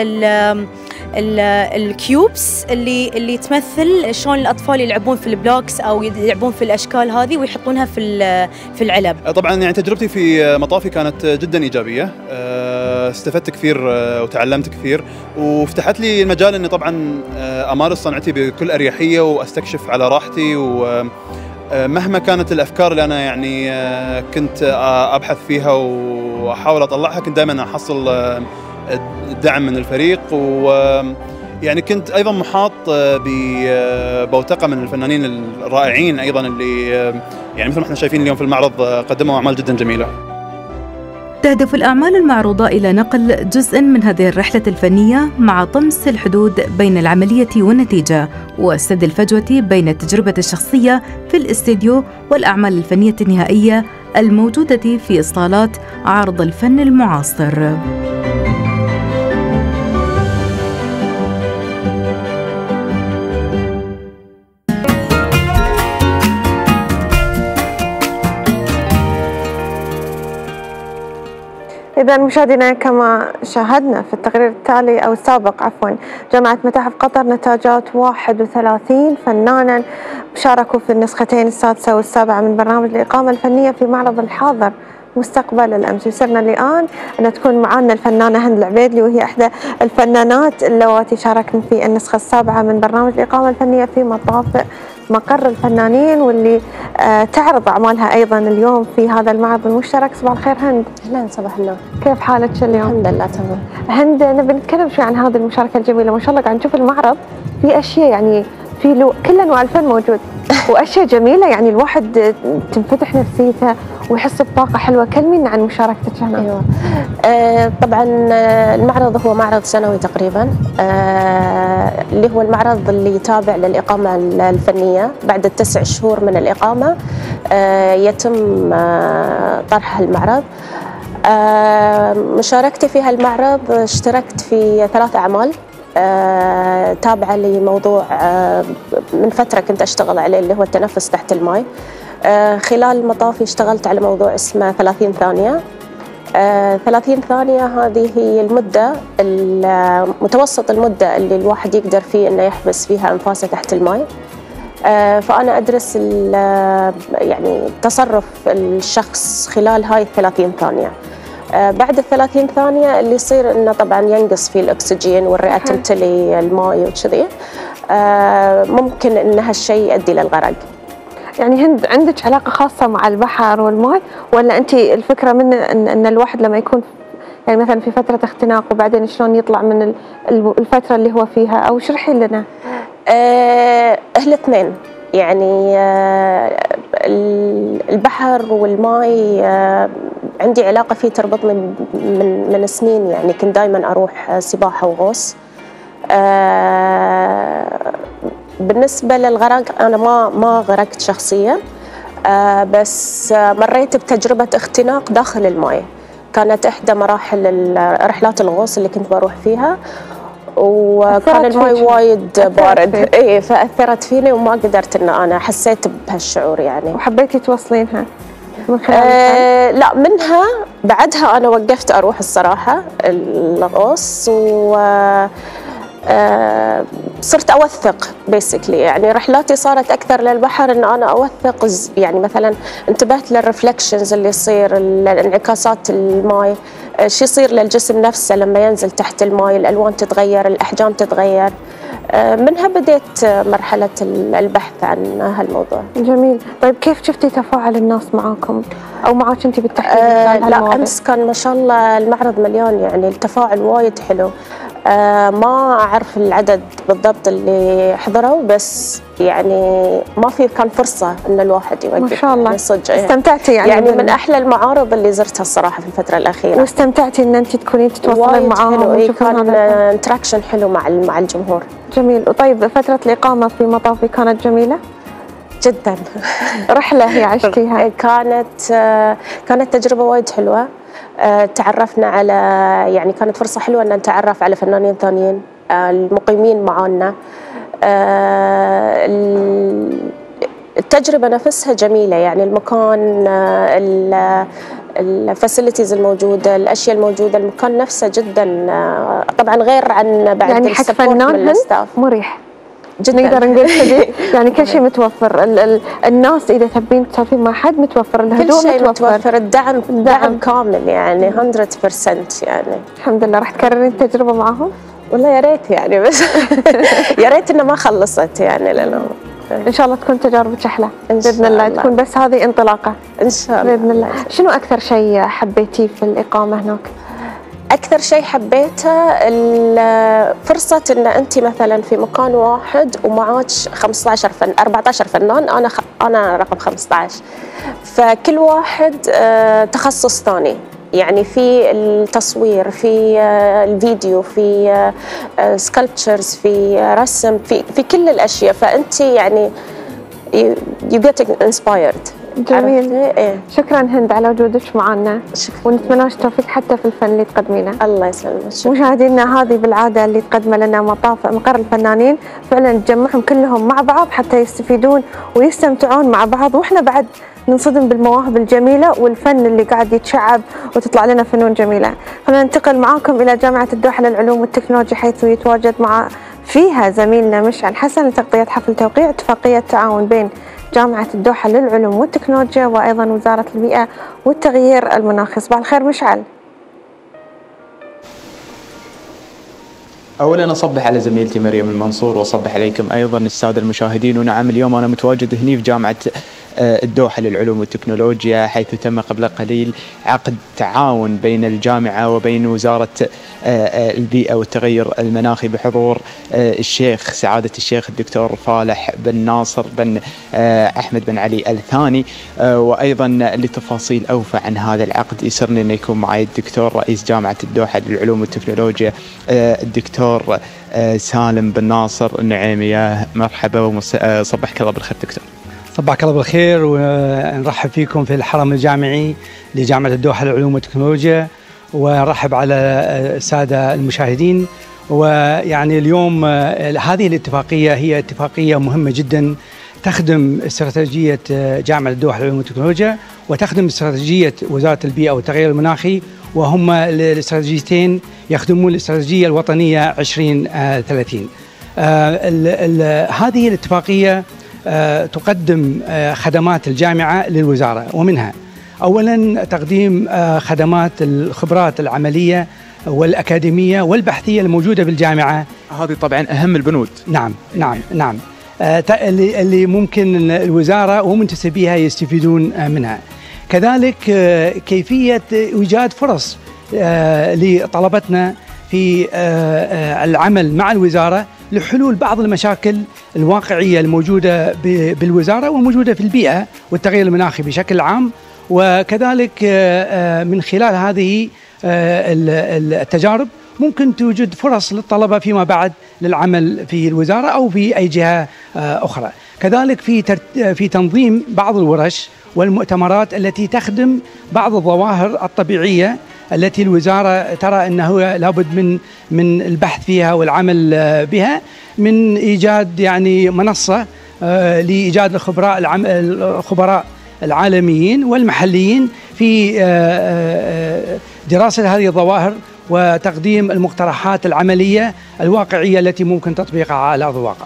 الكيوبس اللي تمثل شلون الاطفال يلعبون في البلوكس او يلعبون في الاشكال هذه ويحطونها في العلب. طبعا يعني تجربتي في مطافي كانت جدا ايجابيه، استفدت كثير وتعلمت كثير، وفتحت لي المجال اني طبعا امارس صنعتي بكل اريحيه واستكشف على راحتي، ومهما كانت الافكار اللي انا يعني كنت ابحث فيها واحاول اطلعها، كنت دائما احصل دعم من الفريق، ويعني كنت ايضا محاط ببوتقه من الفنانين الرائعين ايضا اللي يعني مثل ما احنا شايفين اليوم في المعرض قدموا اعمال جدا جميله. تهدف الأعمال المعروضة إلى نقل جزء من هذه الرحلة الفنية مع طمس الحدود بين العملية والنتيجة، وسد الفجوة بين التجربة الشخصية في الاستديو والأعمال الفنية النهائية الموجودة في صالات عرض الفن المعاصر. إذا مشاهدينا، كما شاهدنا في التقرير التالي أو السابق عفوا، جمعت متاحف قطر نتاجات 31 فنانا شاركوا في النسختين السادسة والسابعة من برنامج الإقامة الفنية في معرض الحاضر مستقبل الأمس. يسرنا الآن أن تكون معنا الفنانة هند العبيدلي، وهي إحدى الفنانات اللواتي شاركن في النسخة السابعة من برنامج الإقامة الفنية في مطافئ مقر الفنانين، واللي تعرض أعمالها أيضا اليوم في هذا المعرض المشترك. صباح الخير هند. أهلا، صباح النور. كيف حالك اليوم؟ الحمد لله تمام. هند، نبي نتكلم شوي عن هذه المشاركة الجميلة. ما شاء الله قاعد نشوف المعرض في أشياء، يعني في كل أنواع الفن موجود وأشياء جميلة، يعني الواحد تنفتح نفسيته ويحس بطاقة حلوة. كلمينا عن مشاركتك هنا. أيوة. طبعا المعرض هو معرض سنوي تقريبا، اللي هو المعرض اللي يتابع للإقامة الفنية. بعد ال9 شهور من الإقامة يتم طرح المعرض. مشاركتي في هالمعرض اشتركت في 3 أعمال تابعة لموضوع من فترة كنت أشتغل عليه، اللي هو التنفس تحت الماء. خلال مطافي اشتغلت على موضوع اسمه 30 ثانية. 30 ثانية هذه هي المدة، متوسط المدة اللي الواحد يقدر فيه إنه يحبس فيها أنفاسه تحت الماء. فأنا أدرس يعني تصرف الشخص خلال هاي 30 ثانية. بعد ال30 ثانية اللي يصير إنه طبعا ينقص فيه الأكسجين والرئة تمتلي الماء وكذي، ممكن إن هالشيء يؤدي للغرق. يعني هند، عندك علاقة خاصة مع البحر والماء، ولا أنت الفكرة من إن الواحد لما يكون يعني مثلا في فترة اختناق وبعدين شلون يطلع من الفترة اللي هو فيها، أو شرحي لنا؟ الاثنين. يعني البحر والماء عندي علاقة فيه تربطني من سنين، يعني كنت دائما أروح سباحة وغوص. بالنسبة للغرق أنا ما غرقت شخصيا، بس مريت بتجربة اختناق داخل الماء، كانت إحدى مراحل رحلات الغوص اللي كنت بروح فيها، وكان الماء وايد بارد. إيه، فأثرت فيني وما قدرت إن أنا حسيت بهالشعور يعني. وحبيتي توصلينها من خلال لا، منها بعدها أنا وقفت أروح الصراحة الغوص، و صرت أوثق بيسكلي، يعني رحلاتي صارت أكثر للبحر إن أنا أوثق، يعني مثلا انتبهت للرفلكشنز اللي يصير، الانعكاسات الماء، شو يصير للجسم نفسه لما ينزل تحت الماء، الألوان تتغير، الأحجام تتغير. منها بديت مرحلة البحث عن هالموضوع. جميل. طيب كيف شفتي تفاعل الناس معاكم أو معاك أنت بالتحديد؟ لا، أمس كان ما شاء الله المعرض مليان، يعني التفاعل وايد حلو. ما أعرف العدد بالضبط اللي حضروا، بس يعني ما في كان فرصة إن الواحد يوقف. ما شاء الله. صدق استمتعتي يعني من أحلى المعارض اللي زرتها الصراحة في الفترة الأخيرة. واستمتعتي إن أنت تكونين تتواصلين معاهم؟ كان انتراكشن حلو مع الجمهور. جميل. وطيب فترة الإقامة في مطافي كانت جميلة؟ جدا. رحلة هي عشتيها؟ كانت تجربة وايد حلوة. تعرفنا على، يعني كانت فرصة حلوة أن نتعرف على فنانين ثانيين المقيمين معانا. التجربة نفسها جميلة، يعني المكان، الفاسيلتيز الموجودة، الأشياء الموجودة، المكان نفسه جدا طبعا غير عن بعد يعني حق فنان مريح جدا. نقدر نقول كذي. يعني كل شيء متوفر، الناس إذا تبين تسولفين مع حد متوفر، الهدوء كل شيء متوفر، الدعم كامل يعني 100% يعني. الحمد لله. راح تكررين التجربة معهم؟ والله يا ريت يعني، بس يا ريت إنه ما خلصت يعني، لأنه إن شاء الله تكون تجاربك أحلى بإذن الله، تكون بس هذه انطلاقة إن شاء الله بإذن الله. شنو أكثر شيء حبيتيه في الإقامة هناك؟ أكثر شيء حبيته فرصة إن أنت مثلا في مكان واحد ومعاك 14 فنان، أنا رقم 15، فكل واحد تخصص ثاني، يعني في التصوير، في الفيديو، في سكالبتشرز، في رسم، في كل الأشياء، فأنت يعني you get inspired. جميل. إيه؟ شكرا هند على وجودك معنا، ونتمنى لك التوفيق حتى في الفن اللي تقدمينه. الله يسلمك. مشاهدينا، هذه بالعاده اللي تقدم لنا مقر الفنانين، فعلا تجمعهم كلهم مع بعض حتى يستفيدون ويستمتعون مع بعض، واحنا بعد ننصدم بالمواهب الجميله والفن اللي قاعد يتشعب وتطلع لنا فنون جميله. خلينا ننتقل معاكم الى جامعه الدوحه للعلوم والتكنولوجيا، حيث يتواجد فيها زميلنا مشعل حسن لتغطيه حفل توقيع اتفاقيه تعاون بين جامعة الدوحة للعلوم والتكنولوجيا وأيضا وزارة البيئة والتغيير المناخي. صباح الخير مشعل. أولا أصبح على زميلتي مريم المنصور، وأصبح عليكم أيضا السادة المشاهدين. ونعم، اليوم أنا متواجد هنا في جامعة الدوحة للعلوم والتكنولوجيا، حيث تم قبل قليل عقد تعاون بين الجامعة وبين وزارة البيئة والتغير المناخي بحضور الشيخ سعادة الشيخ الدكتور فالح بن ناصر بن أحمد بن علي الثاني. وأيضا لتفاصيل أوفى عن هذا العقد يسرني أن يكون معي الدكتور رئيس جامعة الدوحة للعلوم والتكنولوجيا الدكتور سالم بن ناصر النعيمي. مرحبا وصبحك الله بالخير دكتور. صباحك الله بالخير، ونرحب فيكم في الحرم الجامعي لجامعة الدوحة للعلوم والتكنولوجيا، ونرحب على السادة المشاهدين. ويعني اليوم هذه الاتفاقية هي اتفاقية مهمة جدا تخدم استراتيجية جامعة الدوحة للعلوم والتكنولوجيا وتخدم استراتيجية وزارة البيئة والتغير المناخي، وهم الاستراتيجيتين يخدمون الاستراتيجية الوطنية 2030. هذه الاتفاقية تقدم خدمات الجامعة للوزارة، ومنها أولا تقديم خدمات الخبرات العملية والأكاديمية والبحثية الموجودة بالجامعة. هذه طبعا أهم البنود. نعم اللي ممكن الوزارة ومنتسبيها يستفيدون منها. كذلك كيفية إيجاد فرص لطلبتنا في العمل مع الوزارة لحلول بعض المشاكل الواقعية الموجودة بالوزارة وموجودة في البيئة والتغير المناخي بشكل عام. وكذلك من خلال هذه التجارب ممكن توجد فرص للطلبة فيما بعد للعمل في الوزارة أو في أي جهة أخرى. كذلك في تنظيم بعض الورش والمؤتمرات التي تخدم بعض الظواهر الطبيعية التي الوزارة ترى أنه لابد من البحث فيها والعمل بها، من إيجاد يعني منصة لإيجاد الخبراء العالميين والمحليين في دراسة هذه الظواهر وتقديم المقترحات العملية الواقعية التي ممكن تطبيقها على أرض الواقع.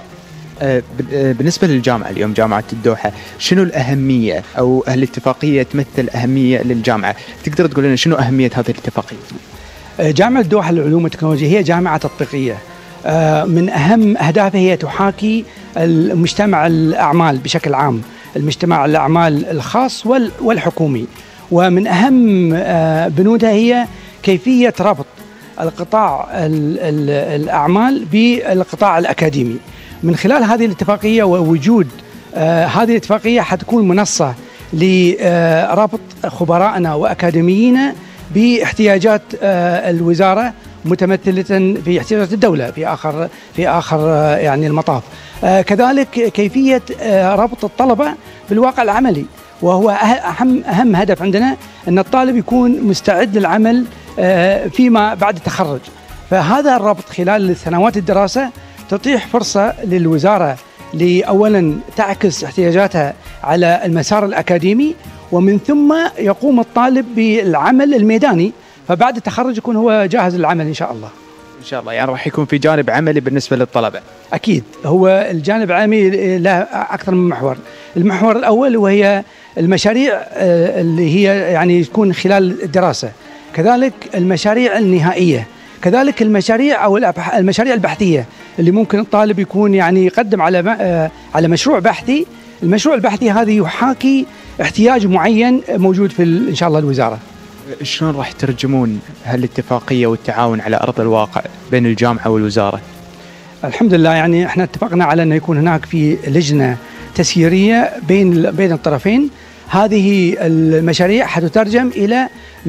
بالنسبة للجامعة اليوم، جامعة الدوحة، شنو الأهمية أو الاتفاقية تمثل أهمية للجامعة؟ تقدر تقول لنا شنو أهمية هذه الاتفاقية؟ جامعة الدوحة للعلوم والتكنولوجيا هي جامعة تطبيقية، من أهم أهدافها هي تحاكي المجتمع الأعمال بشكل عام، المجتمع الأعمال الخاص والحكومي، ومن أهم بنودها هي كيفية ربط القطاع الأعمال بالقطاع الأكاديمي. من خلال هذه الاتفاقية ووجود هذه الاتفاقية حتكون منصة لربط خبرائنا وأكاديميين باحتياجات الوزارة متمثلة في احتياجات الدولة في آخر يعني المطاف. كذلك كيفية ربط الطلبة بالواقع العملي، وهو أهم هدف عندنا أن الطالب يكون مستعد للعمل فيما بعد التخرج. فهذا الربط خلال سنوات الدراسة تتيح فرصة للوزارة لأولا تعكس احتياجاتها على المسار الأكاديمي، ومن ثم يقوم الطالب بالعمل الميداني، فبعد التخرج يكون هو جاهز للعمل إن شاء الله. إن شاء الله، يعني راح يكون في جانب عملي بالنسبة للطلبة. أكيد، هو الجانب العملي له أكثر من محور. المحور الأول وهي المشاريع اللي هي يعني تكون خلال الدراسة، كذلك المشاريع النهائية، كذلك المشاريع أو المشاريع البحثية اللي ممكن الطالب يكون يعني يقدم على مشروع بحثي. المشروع البحثي هذا يحاكي احتياج معين موجود في إن شاء الله الوزارة. شلون راح ترجمون هالاتفاقية والتعاون على أرض الواقع بين الجامعة والوزارة؟ الحمد لله، يعني احنا اتفقنا على أن يكون هناك في لجنة تسييرية بين الطرفين. هذه المشاريع حتترجم إلى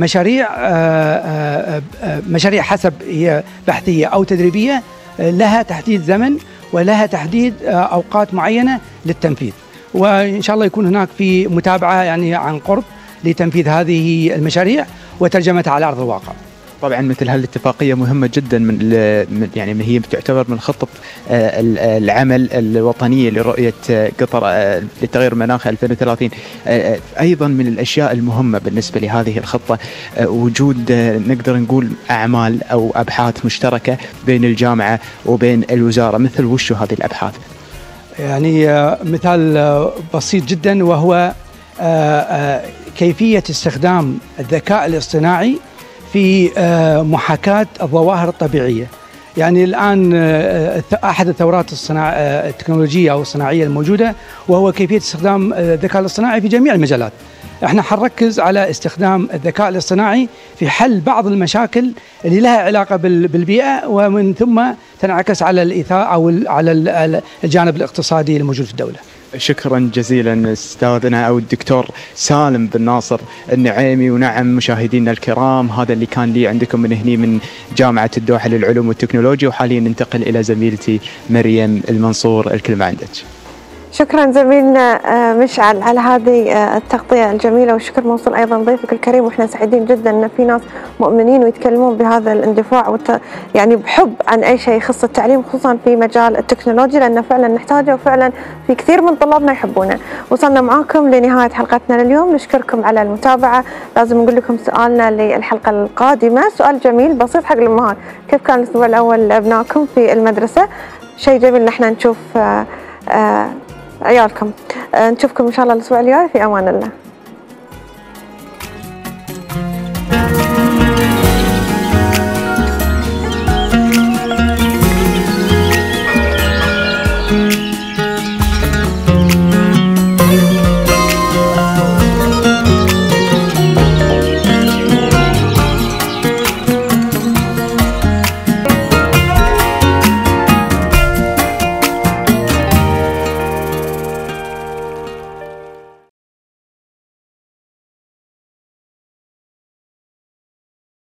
مشاريع حسب هي بحثية أو تدريبية، لها تحديد زمن ولها تحديد أوقات معينة للتنفيذ، وإن شاء الله يكون هناك في متابعة يعني عن قرب لتنفيذ هذه المشاريع وترجمتها على أرض الواقع. طبعا مثل هالاتفاقية مهمة جدا، يعني هي تعتبر من خطة العمل الوطنية لرؤية قطر للتغير المناخي 2030. أيضا من الأشياء المهمة بالنسبة لهذه الخطة وجود نقدر نقول أعمال أو أبحاث مشتركة بين الجامعة وبين الوزارة. مثل وشو هذه الأبحاث؟ يعني مثال بسيط جدا، وهو كيفية استخدام الذكاء الاصطناعي في محاكاة الظواهر الطبيعية. يعني الآن أحد الثورات التكنولوجية أو الصناعية الموجودة وهو كيفية استخدام الذكاء الاصطناعي في جميع المجالات. احنا حنركز على استخدام الذكاء الاصطناعي في حل بعض المشاكل اللي لها علاقة بالبيئة، ومن ثم تنعكس على الإيثاء أو على الجانب الاقتصادي الموجود في الدولة. شكرا جزيلا استاذنا او الدكتور سالم بن ناصر النعيمي. ونعم مشاهدينا الكرام، هذا اللي كان لي عندكم من هني من جامعة الدوحة للعلوم والتكنولوجيا، وحاليا ننتقل الى زميلتي مريم المنصور. الكلمة عندك. شكرا زميلنا مشعل على هذه التغطية الجميلة، والشكر موصول أيضا ضيفك الكريم. وإحنا سعيدين جدا أن في ناس مؤمنين ويتكلمون بهذا الاندفاع يعني بحب عن أي شيء يخص التعليم، خصوصا في مجال التكنولوجيا، لأنه فعلا نحتاجه وفعلا في كثير من طلابنا يحبونه. وصلنا معاكم لنهاية حلقتنا لليوم، نشكركم على المتابعة. لازم نقول لكم سؤالنا للحلقة القادمة سؤال جميل بسيط حق الأمهات: كيف كان الأسبوع الأول لأبنائكم في المدرسة؟ شيء جميل إن احنا نشوف عيالكم. نشوفكم إن شاء الله الأسبوع الجاي، في أمان الله.